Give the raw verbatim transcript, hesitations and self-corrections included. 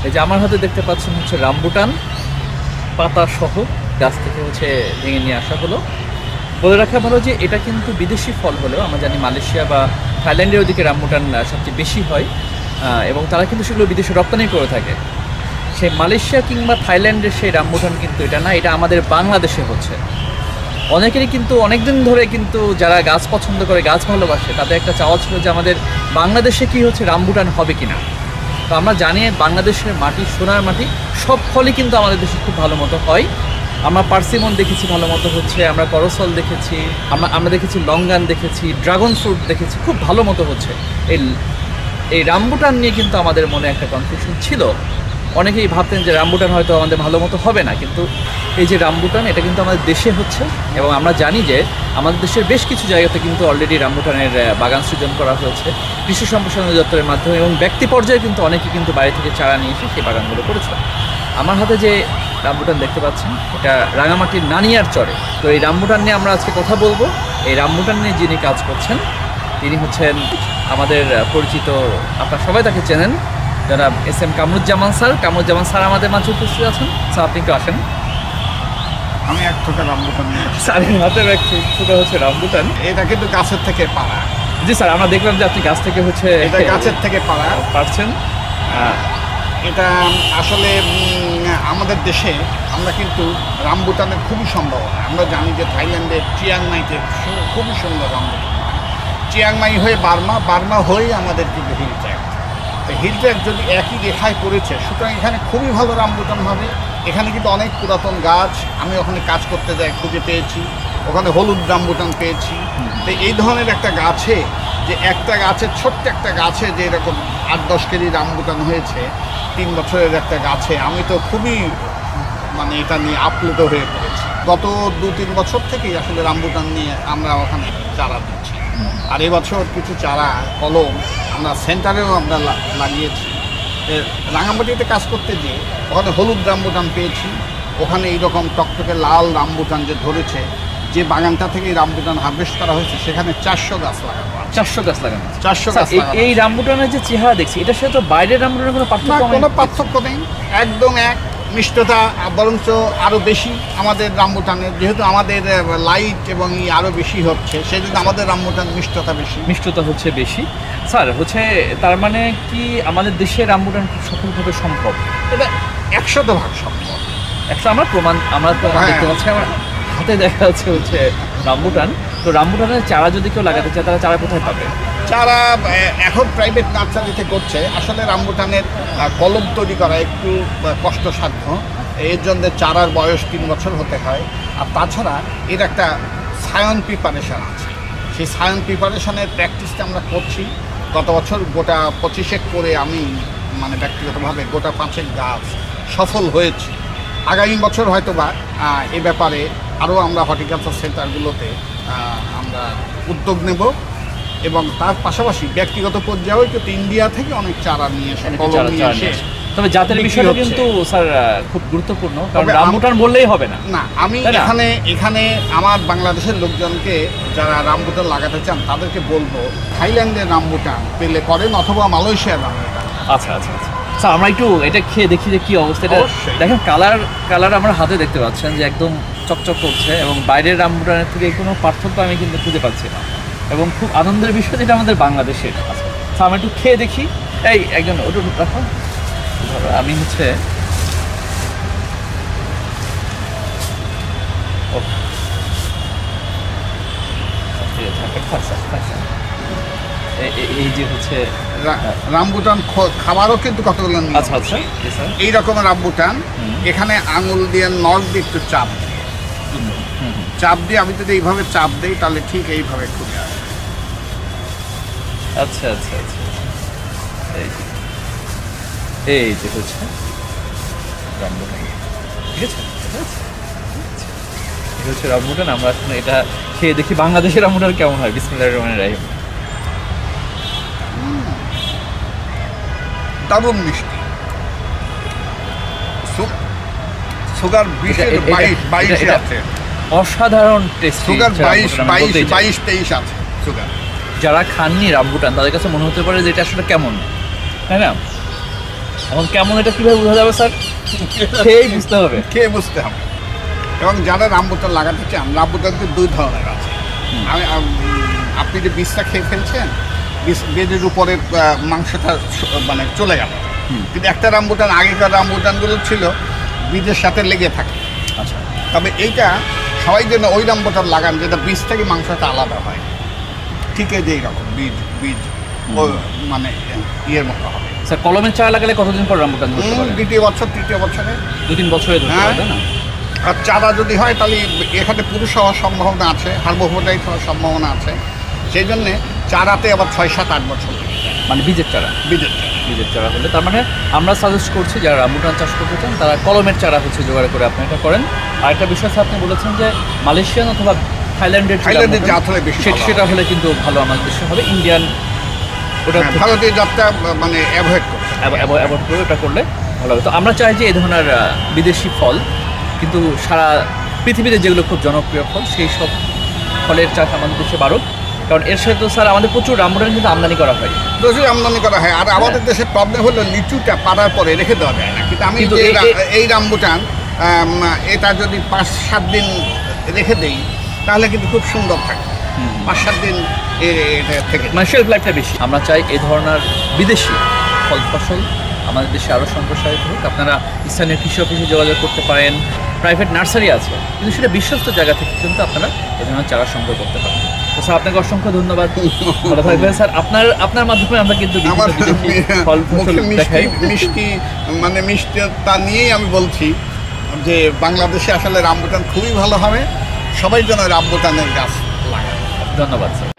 এই যে আমার হাতে দেখতে পাচ্ছেন হচ্ছে রামবুটান পাতা সহ গাছ থেকে হচ্ছে ভেঙে নিয়ে আসা হলো। বলে রাখা ভালো যে এটা কিন্তু বিদেশি ফল হলেও আমরা জানি মালয়েশিয়া বা থাইল্যান্ডের ওদিকে রামবুটান সবচেয়ে বেশি হয় এবং তারা কিন্তু সেগুলো বিদেশে রপ্তানি করে থাকে। সেই মালয়েশিয়া কিংবা থাইল্যান্ডের সেই রামবুটান কিন্তু এটা না, এটা আমাদের বাংলাদেশে হচ্ছে। অনেকেরই কিন্তু অনেকদিন ধরে কিন্তু যারা গাছ পছন্দ করে, গাছ ভালোবাসে, তাদের একটা চাওয়া ছিল যে আমাদের বাংলাদেশে কি হচ্ছে রামবুটান হবে কিনা। তো আমরা জানি বাংলাদেশের মাটি সোনার মাটি, সব ফলই কিন্তু আমাদের দেশে খুব ভালো মতো হয়। আমরা পার্সিমন দেখেছি ভালো মতো হচ্ছে, আমরা করসল দেখেছি, আমরা আমরা দেখেছি লঙ্গান দেখেছি, ড্রাগন ফ্রুট দেখেছি, খুব ভালো মতো হচ্ছে। এই এই রামবুটান নিয়ে কিন্তু আমাদের মনে একটা কনফিউশন ছিল। অনেকেই ভাবতেন যে রামবুটান হয়তো আমাদের ভালো মতো হবে না, কিন্তু এই যে রামবুটান এটা কিন্তু আমাদের দেশে হচ্ছে এবং আমরা জানি যে আমাদের দেশের বেশ কিছু জায়গাতে কিন্তু অলরেডি রামবুটানের বাগান সৃজন করা হয়েছে কৃষি সম্প্রসারণ দপ্তরের মাধ্যমে এবং ব্যক্তি পর্যায়ে কিন্তু অনেকেই কিন্তু বাইরে থেকে চারা নিয়ে এসে সেই বাগানগুলো করেছে। আমার হাতে যে রামবুটান দেখতে পাচ্ছেন এটা রাঙামাটির নানিয়ার চরে। তো এই রামবুটান নিয়ে আমরা আজকে কথা বলবো। এই রামবুটান নিয়ে যিনি কাজ করছেন তিনি হচ্ছেন আমাদের পরিচিত, আপনারা সবাই তাকে চেনেন, যারা S M Kamruzzaman sir. Kamruzzaman sir আমাদের মাঝে উপস্থিত আছেন। স্যার আপনি একটু আসেন। আমি এক ছোটা রামবুটান নিয়ে স্যারের হাতের এক ছোটা হচ্ছে রামবুটান। এটা কিন্তু গাছের থেকে পাড়া। জি স্যার, আমরা দেখলাম যে আপনি গাছ থেকে হচ্ছে এটা গাছের থেকে পাড়া পারছেন। এটা আসলে আমাদের দেশে আমরা কিন্তু রামবুটানের খুবই সম্ভাবনা। আমরা জানি যে থাইল্যান্ডের চিয়াংমাইতে খুবই সুন্দর রামবুটান, চিয়াংমাই হয়ে বার্মা, বার্মা হয়ে আমাদের কিন্তু হিল ট্র্যাক। তো হিল ট্র্যাক যদি একই রেখায় পড়েছে, সুতরাং এখানে খুবই ভালো রামবুটান হবে। এখানে কিন্তু অনেক পুরাতন গাছ, আমি ওখানে কাজ করতে যাই খুঁজে পেয়েছি, ওখানে হলুদ রামবুটান পেয়েছি। তো এই ধরনের একটা গাছে, যে একটা গাছে ছোট্ট একটা গাছে যে এরকম আট দশ কেজি রামবুটান হয়েছে তিন বছরের একটা গাছে, আমি তো খুবই মানে এটা নিয়ে আপ্লুত হয়ে পড়েছি। গত দু তিন বছর থেকেই আসলে রামবুটান নিয়ে আমরা ওখানে চারা দিচ্ছি। আর এবছর কিছু চারা কলম আমরা সেন্টারেও আমরা লাগিয়েছি। রাঙামাটিতে কাজ করতে গিয়ে ওখানে হলুদ রামবুটান পেয়েছি, ওখানে এইরকম টকটকে লাল রামবুটান যে ধরেছে, যে বাগানটা থেকে রামবুটান হারভেস্ট করা হয়েছে সেখানে চারশো গাছ লাগানো। চারশো গাছ লাগানো চারশো গাছ। এই রামবুটানের যে চেহারা দেখছি, এটার সাথে তো বাইরের রামবুটানের কোনো পার্থক্য কোনো পার্থক্য নেই, একদম এক। মিষ্টতা বরঞ্চ আরও বেশি আমাদের রামবুটানের, যেহেতু আমাদের লাইট এবং ই আরও বেশি হচ্ছে, সেই জন্য আমাদের রামবুটান মিষ্টতা বেশি। মিষ্টতা হচ্ছে বেশি। স্যার হচ্ছে তার মানে কি আমাদের দেশে রামবুটান খুব সফলভাবে সম্ভব? এটা একশত ভাগ সম্ভব। একশো আমরা প্রমাণ আমরা প্রমাণ দেখতে পাচ্ছি, আমার হাতে দেখা যাচ্ছে হচ্ছে রামবুটান। তো রামবুটানের চারা যদি কেউ লাগাতে চায় তারা চারা কোথায় পাবে? চারা এখন প্রাইভেট নার্সারিতে করছে। আসলে রামবুটানের কলম তৈরি করা একটু কষ্টসাধ্য, এর জন্য চারার বয়স তিন বছর হতে হয়। আর তাছাড়া এর একটা সায়ন প্রিপারেশান আছে, সেই সায়ন প্রিপারেশানের প্র্যাকটিসটা আমরা করছি। গত বছর গোটা পঁচিশেক করে আমি মানে ব্যক্তিগতভাবে গোটা পাঁচেক গাছ সফল হয়েছি। আগামী বছর হয়তো বা এ ব্যাপারে আরও আমরা হর্টিকালচার সেন্টারগুলোতে আমরা উদ্যোগ নেব এবং তার পাশাপাশি ব্যক্তিগত পর্যায়েও কিন্তু ইন্ডিয়া থেকে অনেক চারা নিয়ে এসে কলম নিয়ে এসে। তবে জাতের বিষয়টা কিন্তু স্যার খুব গুরুত্বপূর্ণ, কারণ রামবুটান বললেই হবে না। না, আমি এখানে এখানে আমার বাংলাদেশের লোকজনকে যারা রামবুটান লাগাতে চান তাদেরকে বলবো থাইল্যান্ডের রামবুটান পেলে করেন অথবা মালয়েশিয়ার রামবুটান। আচ্ছা আচ্ছা আচ্ছা স্যার, আমরা একটু এটা খেয়ে দেখি যে কী অবস্থা। এটা দেখেন কালার কালার আমরা হাতে দেখতে পাচ্ছেন যে একদম চকচক করছে এবং বাইরের রামবুটানের থেকে কোনো পার্থক্য আমি কিন্তু খুঁজে পাচ্ছি না এবং খুব আনন্দের বিষয় যেটা আমাদের বাংলাদেশের। আচ্ছা স্যার, আমরা একটু খেয়ে দেখি। এই একজন ওটু রাখো, ধরো আমি হচ্ছে এই যে হচ্ছে রামবুটান খাবারও কিন্তু কতগুলো। আচ্ছা আচ্ছা, এই রকমের রামবুটান এখানে আঙুল দিয়ে নখ দিয়ে একটু চাপ চাপ দিয়ে আমি যদি এইভাবে চাপ দিই তাহলে ঠিক এইভাবে খুলে আসে। আচ্ছা আচ্ছা আচ্ছা, এই যে হচ্ছে রামবুটান, ঠিক আছে, এটা হচ্ছে রামবুটান। আমরা এখন এটা খেয়ে দেখি বাংলাদেশের রামবুটান কেমন হয়। বিসমিল্লাহির রহমানির রহিম। দারুণ মিষ্টি, সুগার বিশের বাইশ বাইশ আছে, অসাধারণ টেস্ট। সুগার বাইশ বাইশ বাইশ তেইশ আছে সুগার। যারা খাননি রামবুটান তাদের কাছে মনে হতে পারে যে এটা আসলে কেমন, তাই না? এখন কেমন এটা কীভাবে বোঝা যাবে স্যার? খেয়েই বুঝতে হবে। খেয়ে বুঝতে হবে। এবং যারা রামবুটান লাগাতে চান, রামবুটান কিন্তু দুই ধরনের আছে। আমি আপনি যে বীজটা খেয়ে ফেলছেন, বীজ বীজের উপরের মাংসটা মানে চলে গেল, কিন্তু একটা রামবুটান আগেকার রামবুটানগুলো ছিল বীজের সাথে লেগে থাকে। আচ্ছা, তবে এইটা সবাই যেন ওই রামবুটান লাগান যেটা বীজ থেকে মাংসটা আলাদা হয়, ঠিক এই যে এইরকম বীজ বীজ ও মানে ইয়ের মতো হবে। স্যার কলমের চারা লাগালে কতদিন পর রামবুটান ধরতে পারে? দ্বিতীয় বছর তৃতীয় বছরে দু তিন বছরে ধরতে হ্যাঁ। পারবে না? আর চারা যদি হয় তাহলে এখানে পুরুষ হওয়ার সম্ভাবনা আছে, হার্বোফোটাইট হওয়ার সম্ভাবনা আছে, সেই জন্যে চারাতে আবার ছয় সাত আট বছর লেগে যায়। মানে বীজের চারা? বীজের চারা বীজের চারা হলে তার মানে আমরা সাজেস্ট করছি যারা রামবুটান চাষ করতে চান তারা কলমের চারা হচ্ছে জোগাড় করে আপনি এটা করেন। আর একটা বিষয় স্যার আপনি বলেছেন যে মালয়েশিয়ান অথবা থাইল্যান্ডের যে থাইল্যান্ডের রামবুটান, জাত হলে বেশি সে- ভালো সেটা হবে। হলে কিন্তু ভালো আমাদের দেশে হবে। ইন্ডিয়ান ওটা হ্যাঁ, ভারতীয় জাতটা মানে অ্যাভয়েড করতে হবে। অ্যাভয়েড করে ওটা করলে ভালো হবে। তো আমরা চাই যে এই ধরনের আহ, বিদেশি ফল কিন্তু সারা পৃথিবীতে যেগুলো খুব জনপ্রিয় ফল সেই সব ফলের চাষ আমাদের দেশে বাড়ুক। কারণ এর সাথে তো স্যার আমাদের প্রচুর রামবুটান কিন্তু আমদানি করা হয়। প্রচুর আমদানি করা হয়। আর আমাদের দেশের প্রবলেম হলো লিচুটা পাড়ার পরে রেখে দেওয়া যায় না, কিন্তু আমি কিন্তু যে এই- রা- এই রামবুটান আম, এটা যদি পাঁচ সাত দিন রেখে দেই তাহলে কিন্তু খুব সুন্দর থাকে। পাঁচ সাত দিন এ- এটা থেকে যায়। মানে শেলফ লাইফটা বেশি। আমরা চাই এই ধরনের বিদেশি ফল ফসল আমাদের দেশে আরও সম্প্রসারিত হোক। আপনারা স্থানীয় কৃষি অফিসে যোগাযোগ করতে পারেন, প্রাইভেট নার্সারি আছে, কিন্তু সেটা বিশ্বস্ত জায়গা থেকে কিন্তু আপনারা এই ধরনের চারা সংগ্রহ করতে পারেন। তো স্যার আপনাকে অসংখ্য ধন্যবাদ। ভালো থাকবেন স্যার। আপনার আপনার মাধ্যমে আমরা কিন্তু বিভিন্ন আমার বিদেশি ফল ফসল মুখে মিষ্টি দেখাই। মিষ্টি মানে মিষ্টিটা নিয়েই আমি বলছি যে বাংলাদেশে আসলে রামবুটান খুবই ভালো হবে। সবাই যেন রামবুটানের গাছ লাগায়। ধন্যবাদ স্যার।